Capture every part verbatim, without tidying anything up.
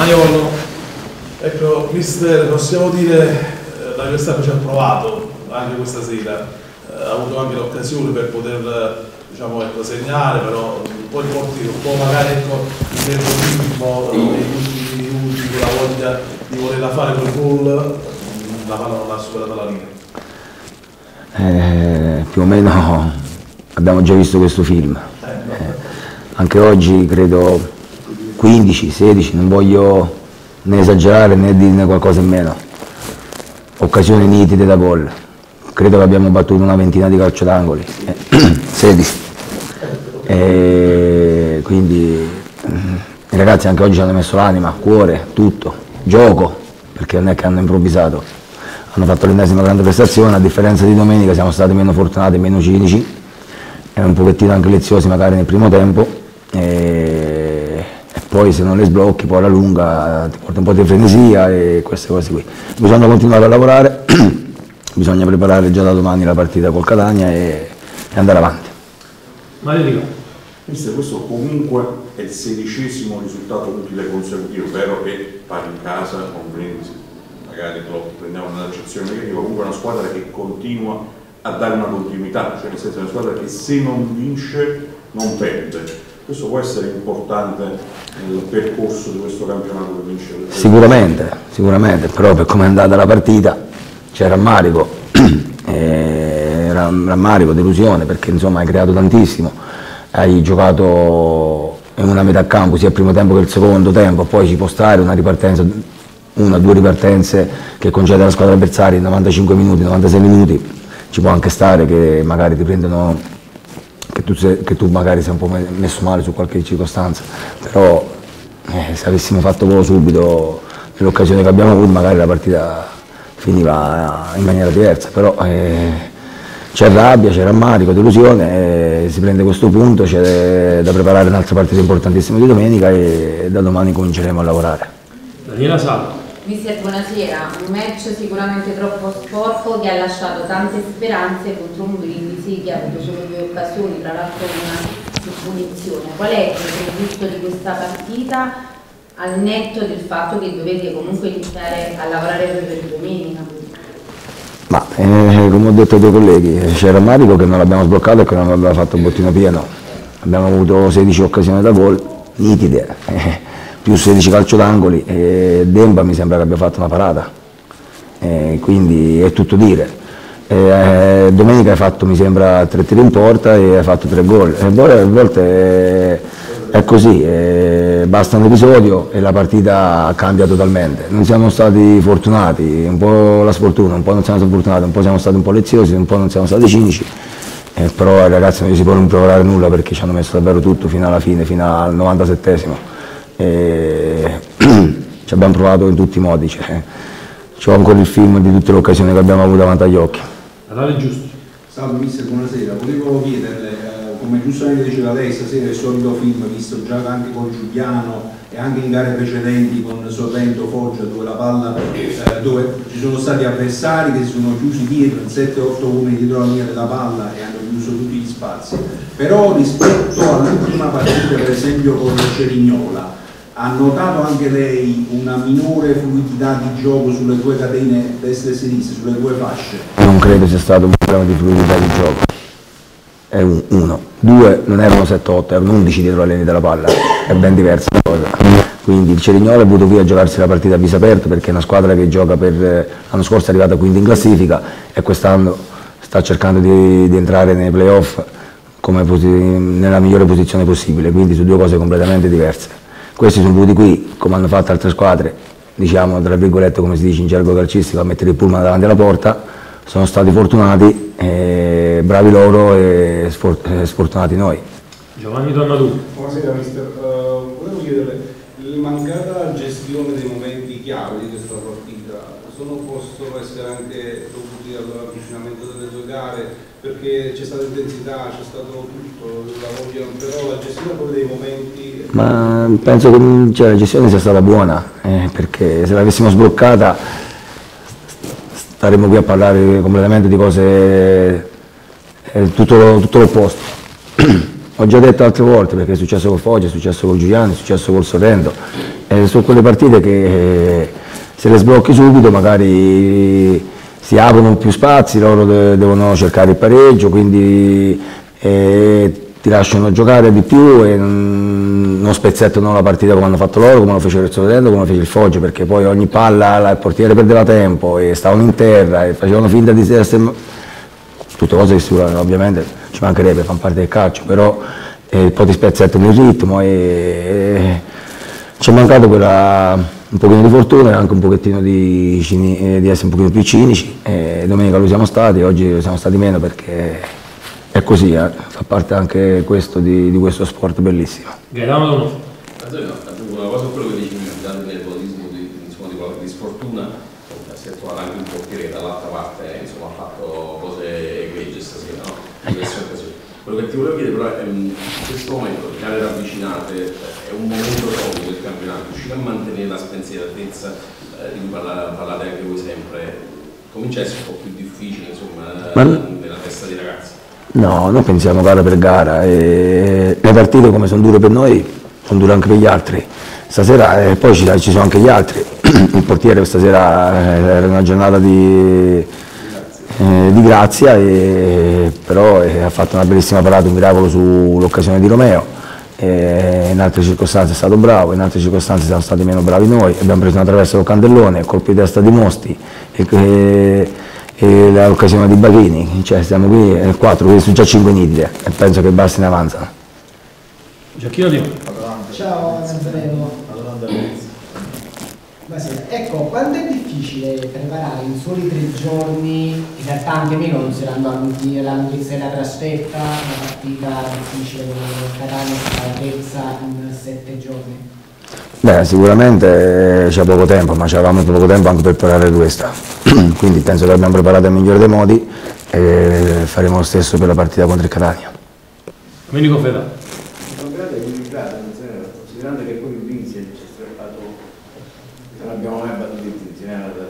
Maniolo, ecco, mister, possiamo dire eh, la Verstappen ci ha provato anche questa sera, eh, ha avuto anche l'occasione per poter, diciamo, ecco, segnare, però un po' di portiere, un po' magari ecco, il nervosismo negli ultimi minuti, con la voglia di volerla fare quel gol, la palla non ha superato la linea. Eh, più o meno abbiamo già visto questo film, eh, anche oggi credo quindici, sedici, non voglio né esagerare né dirne qualcosa in meno, occasioni nitide da gol, credo che abbiamo battuto una ventina di calcio d'angoli, eh, sedici, e quindi i ragazzi anche oggi ci hanno messo l'anima, cuore, tutto, gioco, perché non è che hanno improvvisato, hanno fatto l'ennesima grande prestazione, a differenza di domenica siamo stati meno fortunati e meno cinici, e un pochettino anche leziosi magari nel primo tempo, e poi se non le sblocchi poi alla lunga ti porta un po' di frenesia e queste cose qui. Bisogna continuare a lavorare, bisogna preparare già da domani la partita col Catania e, e andare avanti. Mario. Mister, questo comunque è il sedicesimo risultato utile consecutivo, vero che pari in casa, complimenti, magari lo prendiamo nell'accezione negativa, comunque è una squadra che continua a dare una continuità, cioè nel senso è una squadra che se non vince non perde. Questo può essere importante nel percorso di questo campionato per vincere? Sicuramente, sicuramente, però per come è andata la partita c'è rammarico, eh, rammarico, delusione, perché insomma hai creato tantissimo, hai giocato in una metà campo sia il primo tempo che il secondo tempo, poi ci può stare una ripartenza, una o due ripartenze che concede alla squadra avversaria in novantacinque minuti, novantasei minuti, ci può anche stare che magari ti prendono, che tu, sei, che tu magari sei un po' messo male su qualche circostanza, però eh, se avessimo fatto gol subito nell'occasione che abbiamo avuto magari la partita finiva in maniera diversa, però eh, c'è rabbia, c'è rammarico, delusione, eh, si prende questo punto, c'è da preparare un'altra partita importantissima di domenica e da domani cominceremo a lavorare. Daniela Salvo. Mister, buonasera, un match sicuramente troppo sporco che ha lasciato tante speranze contro un Brindisi che ha avuto solo due occasioni, tra l'altro una su punizione. Qual è il gusto di questa partita al netto del fatto che dovete comunque iniziare a lavorare per domenica? Ma eh, come ho detto ai tuoi colleghi, c'è il rammarico che non l'abbiamo sbloccato e che non abbiamo fatto il bottino pieno. Abbiamo avuto sedici occasioni da gol, nitide. Eh. più sedici calcio d'angoli e Demba mi sembra che abbia fatto una parata, e quindi è tutto dire. E, domenica hai fatto mi sembra tre tiri in porta e hai fatto tre gol, e a volte è, è così, è, basta un episodio e la partita cambia totalmente. Non siamo stati fortunati, un po' la sfortuna, un po' non siamo stati fortunati, un po' siamo stati un po' leziosi, un po' non siamo stati cinici. Eh, però ai ragazzi non si può rimproverare nulla perché ci hanno messo davvero tutto fino alla fine, fino al novantasettesimo. E ci abbiamo provato in tutti i modi, cioè, c'ho ancora il film di tutte le occasioni che abbiamo avuto davanti agli occhi. Allora giusto. Salve mister, buonasera, volevo chiederle, eh, come giustamente diceva lei, stasera il solito film visto già anche con Giuliano e anche in gare precedenti con Sorrento, Foggia, dove la palla, eh, dove ci sono stati avversari che si sono chiusi dietro in sette otto uomini dietro la linea della palla e hanno chiuso tutti gli spazi, però rispetto all'ultima partita per esempio con Cerignola, ha notato anche lei una minore fluidità di gioco sulle due catene destra e sinistra, sulle due fasce? Non credo sia stato un problema di fluidità di gioco, è un, uno. Due, non erano sette otto, erano undici dietro la linea della palla, è ben diversa la cosa. Quindi il Cerignola è venuto qui a giocarsi la partita a viso aperto perché è una squadra che gioca per, l'anno scorso è arrivata quindi in classifica e quest'anno sta cercando di, di entrare nei playoff come nella migliore posizione possibile, quindi su due cose completamente diverse. Questi sono venuti qui, come hanno fatto altre squadre, diciamo tra virgolette come si dice in gergo calcistico, a mettere il pullman davanti alla porta, sono stati fortunati, eh, bravi loro e sfortunati noi. Giovanni Donnarù. Buonasera mister, uh, volevo chiederle, la mancata gestione dei momenti chiave di questa partita sono possono essere anche dovuti all'avvicinamento delle due gare, perché c'è stata intensità, c'è stato tutto, la voglia, però la gestione proprio dei momenti... Ma penso che cioè, la gestione sia stata buona, eh, perché se l'avessimo sbloccata staremmo qui a parlare completamente di cose, eh, tutto, tutto l'opposto. ho già detto altre volte, perché è successo col Foggia, è successo col Giuliano, è successo col Sorrento, eh, sono quelle partite che eh, se le sblocchi subito magari si aprono più spazi, loro de devono cercare il pareggio, quindi eh, ti lasciano giocare di più e non, non spezzettano la partita come hanno fatto loro, come lo fecero il Sorrento, come lo fece il Foggia, perché poi ogni palla la, il portiere perdeva tempo e stavano in terra e facevano finta di essere... tutte cose che sicuramente ovviamente ci mancherebbe, fanno parte del calcio, però eh, poi ti spezzettano il ritmo e, e ci è mancato quella, un pochino di fortuna e anche un pochettino di, cini, di essere un pochino più cinici. E domenica lo siamo stati, oggi lo siamo stati meno perché è così, eh. Fa parte anche questo di, di questo sport bellissimo. Gaetano Dono. Aggiungo una cosa a quello che dicevi, dando il nervosismo di, insomma, di, di sfortuna, si è trovato anche un portiere dall'altra parte, insomma, ha fatto cose egregie stasera, no? In queste occasioni. Quello che ti volevo chiedere però è, in questo momento, le gare ravvicinate, è un momento proprio del campionato, riuscire a mantenere la spensieratezza eh, di cui parlate, parlate anche voi sempre, comincia a essere un po' più difficile, insomma, Ma... nella testa dei ragazzi. No, noi pensiamo gara per gara e le partite come sono dure per noi, sono dure anche per gli altri. Stasera eh, poi ci, ci sono anche gli altri, il portiere stasera eh, era una giornata di, eh, di grazia, e, però eh, ha fatto una bellissima parata, un miracolo sull'occasione di Romeo, e in altre circostanze è stato bravo, in altre circostanze siamo stati meno bravi noi, abbiamo preso una traversa col Candellone, colpo di testa di Mosti, e, e, e l'occasione di Bachini, cioè stiamo qui nel quattro, quindi sono già cinque nitide e penso che basti ne avanzano. Giacchino Di Ciao Nazareno. Buonasera. Ecco, quanto è difficile preparare in soli tre giorni, in realtà anche meno considerando la notizia della trasferta, una partita difficile come Catania, la terza in sette giorni? Beh, sicuramente c'è poco tempo, ma c'avevamo poco tempo anche per preparare questa, quindi penso che l'abbiamo preparata nel migliore dei modi e faremo lo stesso per la partita contro il Catania. Domenico Feda. Considerando che poi il Vinci ci è strappato, se non abbiamo mai battuto il Vinci, non era da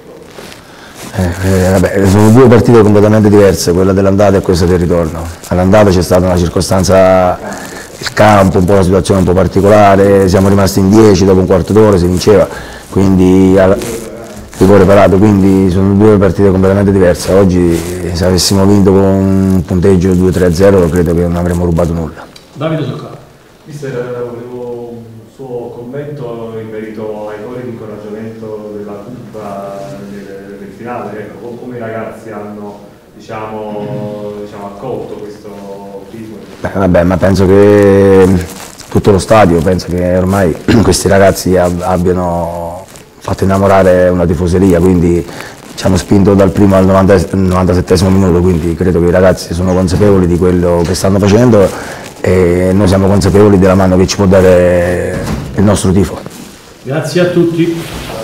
tenere proprio. Eh, eh, vabbè, sono due partite completamente diverse, quella dell'andata e questa del ritorno. All'andata c'è stata una circostanza, il campo, un po' la situazione un po' particolare, siamo rimasti in dieci dopo un quarto d'ora, si vinceva, quindi al rigore parato, quindi sono due partite completamente diverse. Oggi se avessimo vinto con un punteggio due tre a zero credo che non avremmo rubato nulla. Davide Soccaro. Mister, volevo un suo commento in merito ai gol di incoraggiamento della Cuppa del, del finale, ecco, come i ragazzi hanno diciamo, diciamo, accolto questo tifo. Beh, vabbè, ma penso che tutto lo stadio, penso che ormai questi ragazzi abbiano fatto innamorare una tifoseria, quindi ci hanno spinto dal primo al novantasettesimo minuto, quindi credo che i ragazzi sono consapevoli di quello che stanno facendo e noi siamo consapevoli della mano che ci può dare il nostro tifo. Grazie a tutti.